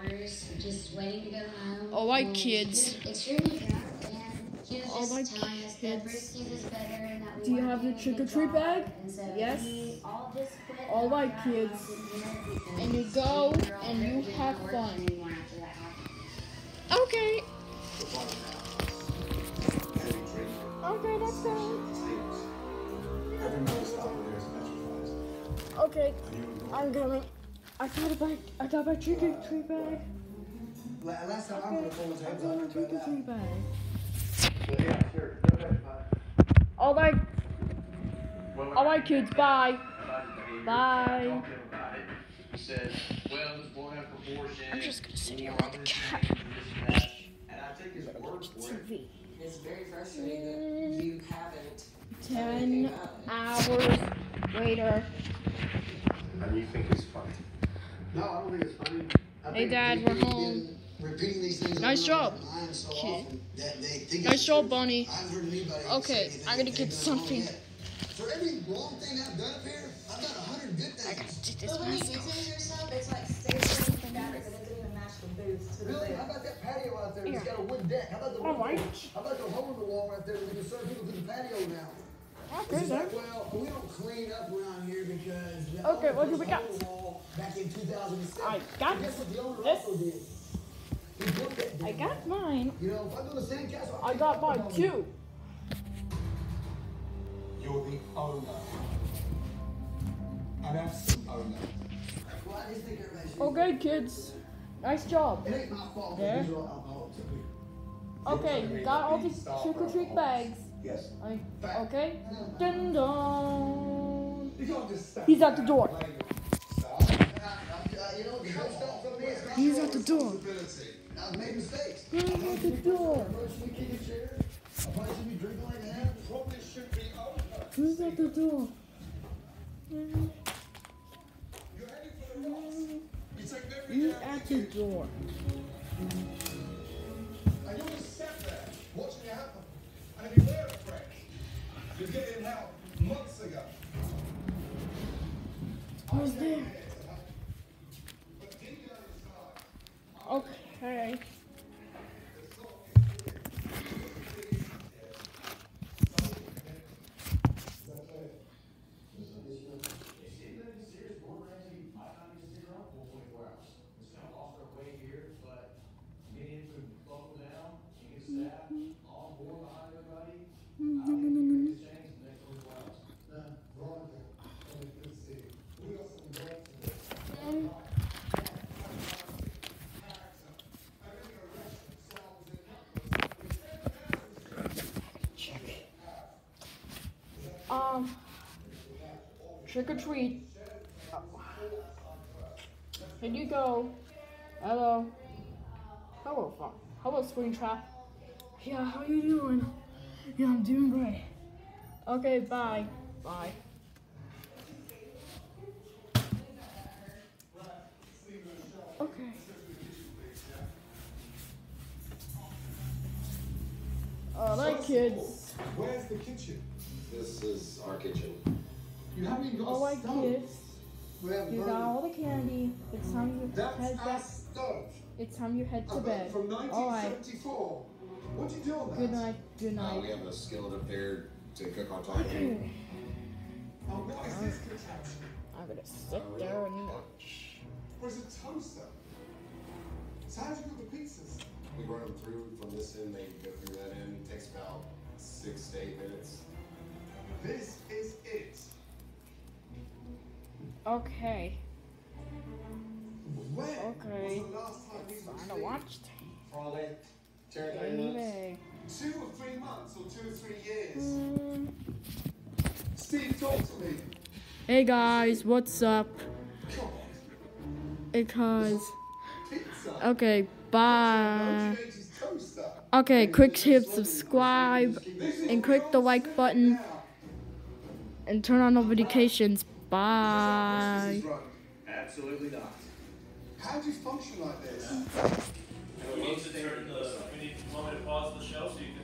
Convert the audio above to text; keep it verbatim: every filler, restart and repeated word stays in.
hours, just waiting to go home. All right, kids. Extremely drunk, and he was All just right, telling us that kids. Brewski was better and that we Do you weren't have the doing a trick or good treat job, bag? and so Yes. we all just quit All and right, got kids. off in here because And you go we were all and hurt. you We didn't have work fun. anymore after that happened. Okay. Okay, that's fine. Okay, I'm coming. I got a bag. I got my trick or treat bag. Last time Okay, I'm gonna I got my trick or treat bag. Yeah, sure. Go ahead, bud. All right. All right, kids. Bye. Bye. He said, well, this boy had proportion. I'm just gonna sit here on the couch. And I take his word for T it. V. It's very frustrating that you haven't Ten hours later. And you think it's funny? No, I don't think it's funny. I Hey, think Dad, people we're have home. been Repeating these things Nice over job, and over and so kid. often that they think Nice it's job, true. Bunny. I haven't heard anybody Okay, say anything I'm gonna that get they've done wrong something. yet. For every wrong thing I've done up here, I've done a hundred good things. I gotta do this But when you get myself. to yourself, it's like stapling the fabric that doesn't even match the boots to the Really? boot. How about that patio out there that's Here. got a wood deck? How about the All right. How about the hole in the wall right there where we can serve people through the patio now? Okay, It's then. like, well, we don't clean up around here because the Okay, owner what do put we a got? hole in the wall back in two thousand seven. I got And guess what the owner this. also did? He built that I damn got thing. mine. You know, if I build a sandcastle, I can't got put it mine on too. You're the owner. An absolute owner. Well, I just think everybody should. Okay, kids. Nice job. It ain't my fault There. that these are all alcoholics up here. Okay, you got all these trick or treat bags. Yes. I, okay. Dun dun. You can't just stand He's at the there door. and play with stuff. Uh, you know, the first step for me is not He's at the door. Responsibility. I've made mistakes. He's at the door. I probably should be kicking chairs. I probably should be drinking like that. Probably should be over. Who's at the door? You're heading for the rocks. You take every He's damn at the thing door. and you'll just sat there watching it happen. And if you were afraid, you'd get in help months ago. Who's there? But deep down inside, Okay. Um, trick or treat. Oh. Here you go. Hello. Hello, phone. Hello, Springtrap. Yeah, how you doing? Yeah, I'm doing great. Okay, bye. Bye. Okay. Alright, kids. where's the kitchen? This is our kitchen. You haven't even got Alright, a stove. kids. We have You got all the candy. It's time you That's head our back. stove. It's time you head I to got bed. it from nineteen Alright. seventy-four. What do you do on that? Good night. Good Uh, night. we have a skillet up there to cook on top of it. Oh, what is this contraption? I'm gonna sit there and watch. Or is it toaster? So how do you cook the pizzas? We run them through from this end, they go through that end. It takes about six to eight minutes. This is it. Okay. When Okay. was the last time these were Time to cleaned? watch. Probably two or three Anyway. minutes. Two or three months or two or three years. Mm. Steve, talk to me. Hey guys, what's up? Come on. Because Pizza. okay, bye. nineteen eighties toaster. Okay, quick hit subscribe This is and click the like button and turn on notifications. Bye. Absolutely not. How do you function like this? We need to turn the, we need, want me to pause the show so you